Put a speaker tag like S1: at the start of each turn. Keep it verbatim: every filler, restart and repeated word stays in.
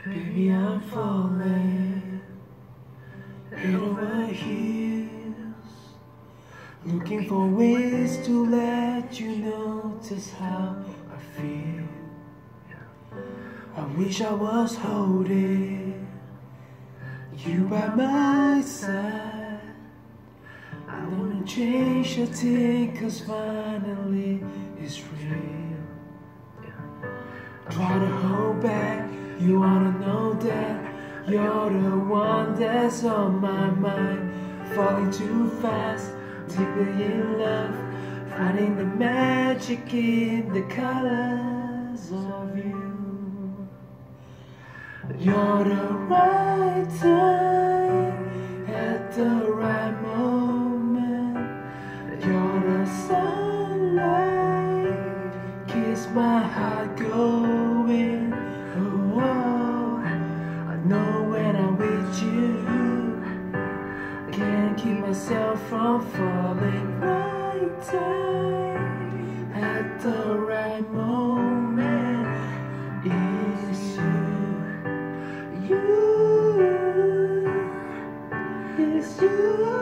S1: Baby, I'm falling head over heels, looking for ways to let you know just how I feel. I wish I was holding you by my side. I wanna change your thing, cause finally it's real. Try to hold back, you wanna know that you're the one that's on my mind. Falling too fast, deeply in love, finding the magic in the colors of you. You're the right time at the right moment. You're the sunlight, keeps my heart going. Oh, oh, I know when I'm with you, can't keep myself from falling. Right time at the right moment, it's you, you, it's you.